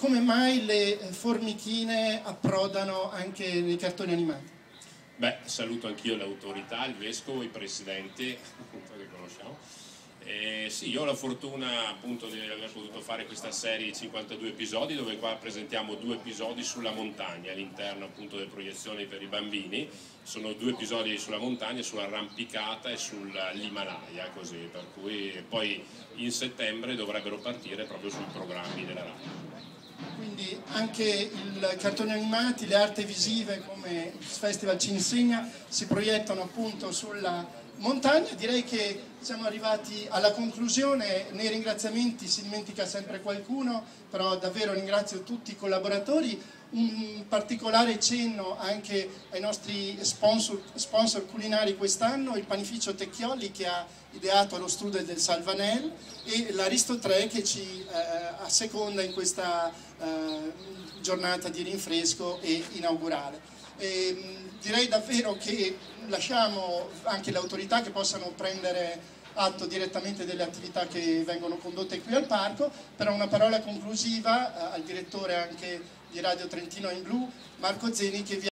come mai le formichine approdano anche nei cartoni animati? Beh, saluto anch'io le autorità, il vescovo, i presidenti, che conosciamo. Sì, io ho la fortuna appunto di aver potuto fare questa serie di 52 episodi, dove qua presentiamo 2 episodi sulla montagna all'interno appunto delle proiezioni per i bambini. Sono 2 episodi sulla montagna, sull'arrampicata e sull'Himalaya, così, per cui poi in settembre dovrebbero partire proprio sui programmi della RAI. Quindi anche i cartoni animati, le arti visive come il Festival ci insegna, si proiettano appunto sulla montagna. Direi che siamo arrivati alla conclusione. Nei ringraziamenti si dimentica sempre qualcuno, però davvero ringrazio tutti i collaboratori. Un particolare cenno anche ai nostri sponsor culinari quest'anno, il panificio Tecchiolli che ha ideato lo strudel del Salvanel e l'Aristo 3 che ci asseconda in questa giornata di rinfresco e inaugurale. Direi davvero che lasciamo anche le autorità che possano prendere atto direttamente delle attività che vengono condotte qui al parco, però una parola conclusiva al direttore anche di Radio Trentino in Blu, Marco Zeni, che vi